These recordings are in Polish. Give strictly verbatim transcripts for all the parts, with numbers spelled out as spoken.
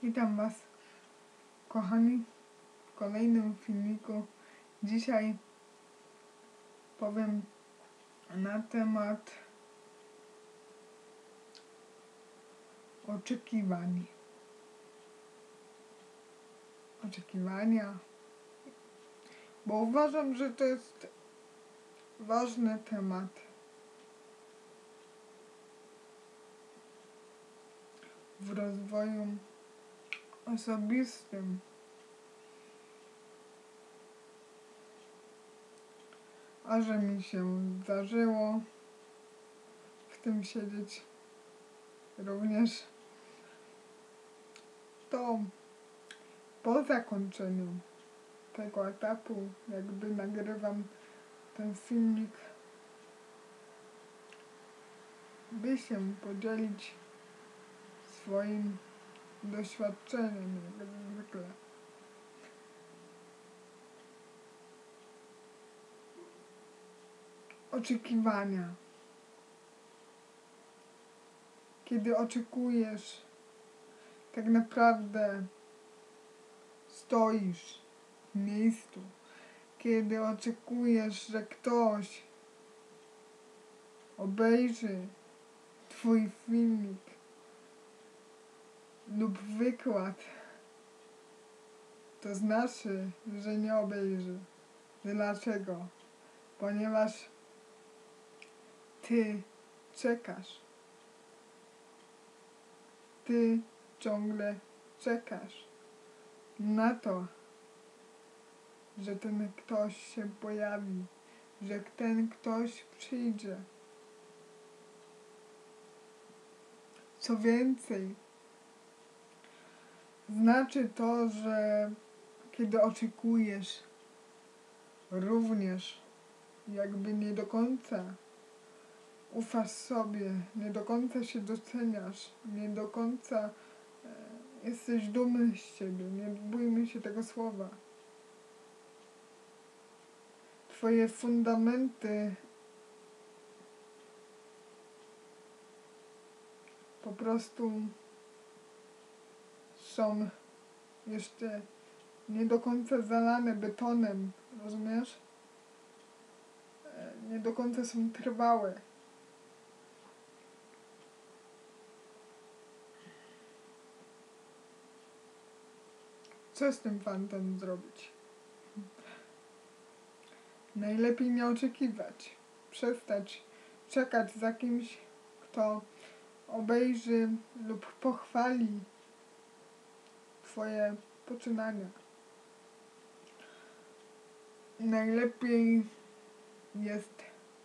Witam Was, kochani, w kolejnym filmiku. Dzisiaj powiem na temat oczekiwań. Oczekiwania, bo uważam, że to jest ważny temat. W rozwoju osobistym. A że mi się zdarzyło w tym siedzieć również, to po zakończeniu tego etapu jakby nagrywam ten filmik, by się podzielić swoim doświadczeniem, jak zwykle. Oczekiwania. Kiedy oczekujesz, tak naprawdę stoisz w miejscu. Kiedy oczekujesz, że ktoś obejrzy Twój filmik lub wykład, to znaczy, że nie obejrzy. Dlaczego? Ponieważ Ty czekasz. Ty ciągle czekasz na to, że ten ktoś się pojawi, że ten ktoś przyjdzie. Co więcej, znaczy to, że kiedy oczekujesz, również jakby nie do końca ufasz sobie, nie do końca się doceniasz, nie do końca e, jesteś dumny z siebie, nie bójmy się tego słowa. Twoje fundamenty po prostu są jeszcze nie do końca zalane betonem, rozumiesz? E, nie do końca są trwałe. Co z tym fantem zrobić? Najlepiej nie oczekiwać. Przestać czekać za kimś, kto obejrzy lub pochwali Twoje poczynania. Najlepiej jest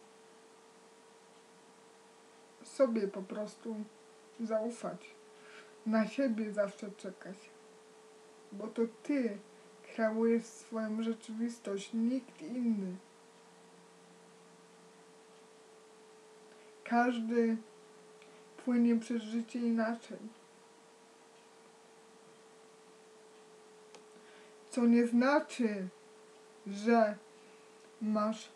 sobie po prostu zaufać. Na siebie zawsze czekać. Bo to Ty kreujesz swoją rzeczywistość, nikt inny. Każdy płynie przez życie inaczej. Co nie znaczy, że masz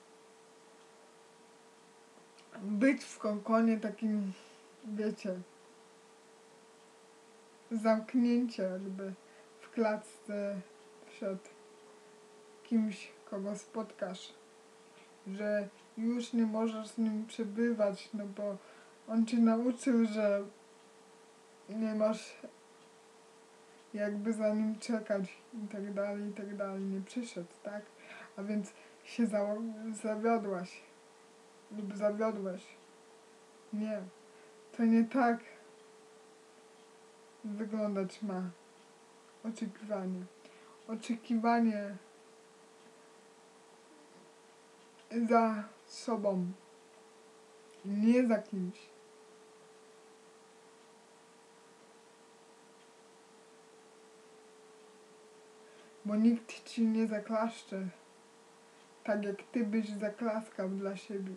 być w kokonie takim, wiecie, zamknięcie jakby w klatce przed kimś, kogo spotkasz, że już nie możesz z nim przebywać, no bo on cię nauczył, że nie masz jakby za nim czekać i tak dalej, i tak dalej, nie przyszedł, tak? A więc się za- zawiodłaś lub zawiodłeś. Nie, to nie tak wyglądać ma oczekiwanie. Oczekiwanie za sobą, nie za kimś. Bo nikt ci nie zaklaszcze, tak jak ty byś zaklaskał dla siebie.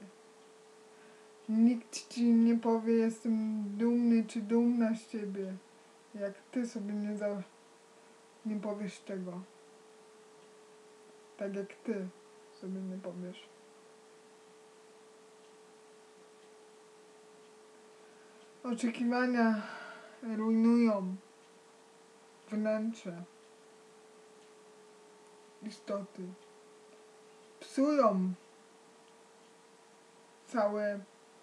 Nikt ci nie powie, jestem dumny czy dumna z ciebie, jak ty sobie nie, za, nie powiesz tego. Tak jak ty sobie nie powiesz. Oczekiwania rujnują wnętrze istoty. Psują całe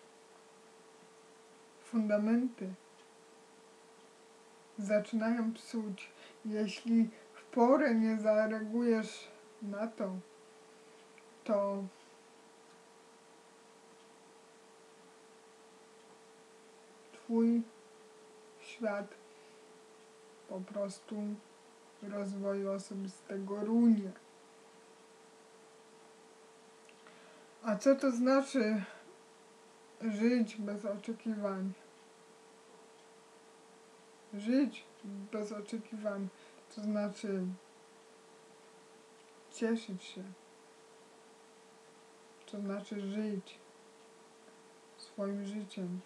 fundamenty. Zaczynają psuć. Jeśli w porę nie zareagujesz na to, to twój świat po prostu rozwoju osobistego runie. A co to znaczy żyć bez oczekiwań? Żyć bez oczekiwań to znaczy cieszyć się. To znaczy żyć swoim życiem.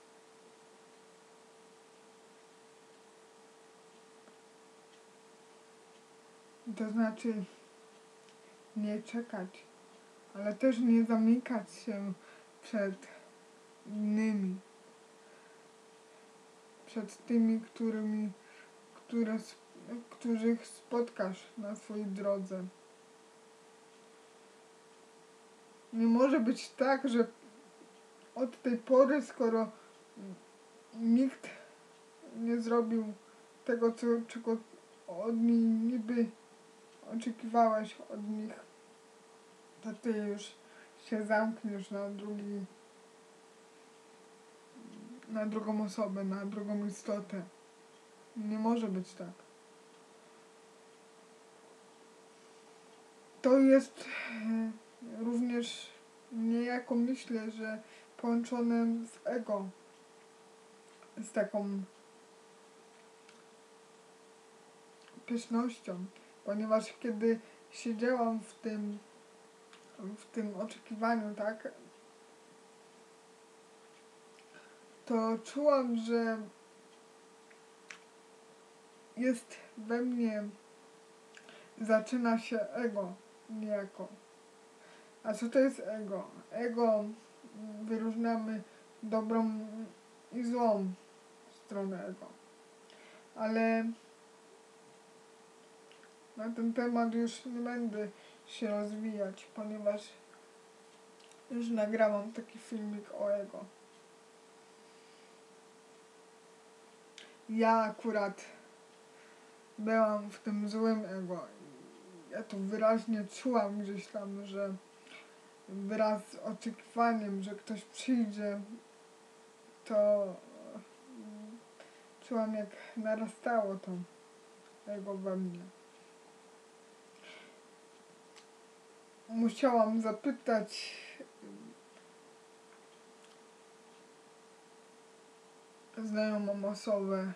To znaczy nie czekać, ale też nie zamykać się przed innymi. Przed tymi, którymi, które, których spotkasz na swojej drodze. Nie może być tak, że od tej pory, skoro nikt nie zrobił tego, co, czego od nich niby oczekiwałeś od nich, to ty już się zamkniesz na drugi, na drugą osobę, na drugą istotę. Nie może być tak. To jest również niejako, myślę, że połączone z ego, z taką pysznością, ponieważ kiedy siedziałam w tym, w tym oczekiwaniu, tak, to czułam, że jest we mnie, zaczyna się ego niejako. A co to jest ego? Ego wyróżniamy dobrą i złą stronę ego. Ale na ten temat już nie będę się rozwijać, ponieważ już nagrałam taki filmik o ego. Ja akurat byłam w tym złym ego. Ja to wyraźnie czułam gdzieś tam, że wraz z oczekiwaniem, że ktoś przyjdzie, to czułam, jak narastało to ego we mnie. Musiałam zapytać znajomą osobę,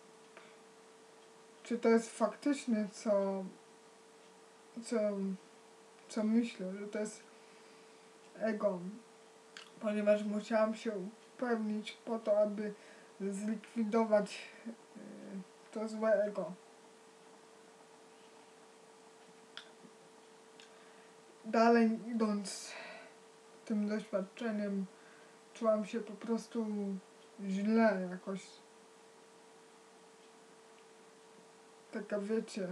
czy to jest faktycznie, co, co, co myślę, że to jest ego, ponieważ musiałam się upewnić po to, aby zlikwidować to złe ego. Dalej idąc tym doświadczeniem, czułam się po prostu źle jakoś. Taka, wiecie,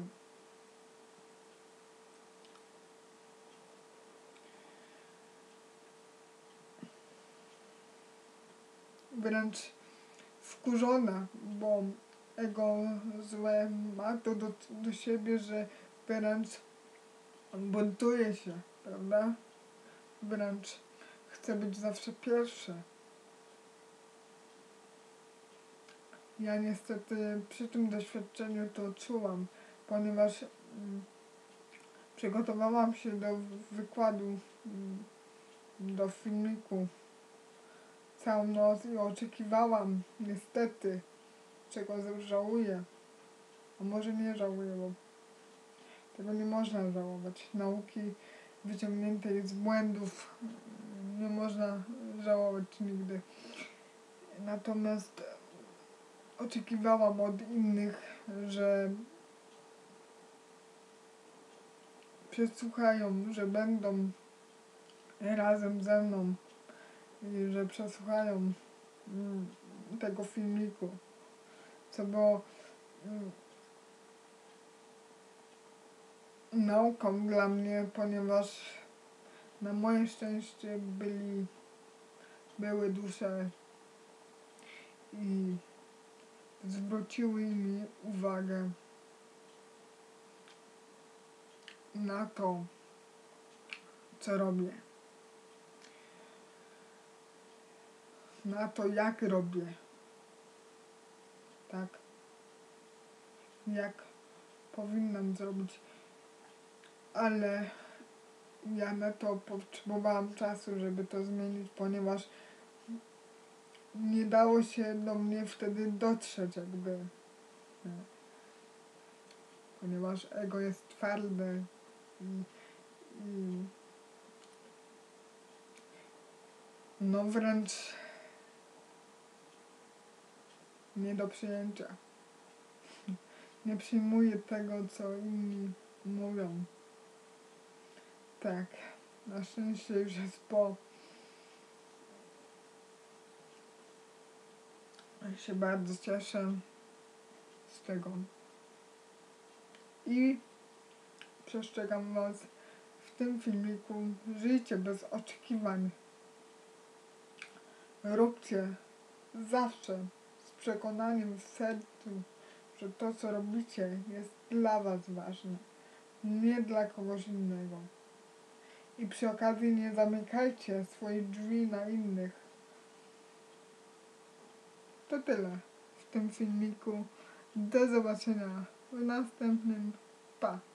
wręcz wkurzona, bo ego złe ma to do, do siebie, że wręcz buntuje się, prawda? Wręcz chce być zawsze pierwsze. Ja niestety przy tym doświadczeniu to czułam, ponieważ mm, przygotowałam się do wykładu, mm, do filmiku całą noc i oczekiwałam, niestety, czego żałuję. A może nie żałuję, bo tego nie można żałować. Nauki wyciągniętej z błędów nie można żałować nigdy. Natomiast oczekiwałam od innych, że przesłuchają, że będą razem ze mną i że przesłuchają tego filmiku, co było nauką dla mnie, ponieważ na moje szczęście byli, były dusze i zwróciły mi uwagę na to, co robię. Na to, jak robię. Tak. Jak powinnam zrobić. Ale ja na to potrzebowałam czasu, żeby to zmienić, ponieważ nie dało się do mnie wtedy dotrzeć jakby. Ponieważ ego jest twarde i, i no wręcz nie do przyjęcia. Nie przyjmuję tego, co inni mówią. Tak, na szczęście już jest po. Ja się bardzo cieszę z tego. I przestrzegam was w tym filmiku. Żyjcie bez oczekiwań. Róbcie zawsze z przekonaniem w sercu, że to, co robicie, jest dla was ważne, nie dla kogoś innego. I przy okazji nie zamykajcie swoich drzwi na innych. To tyle w tym filmiku. Do zobaczenia w następnym. Pa!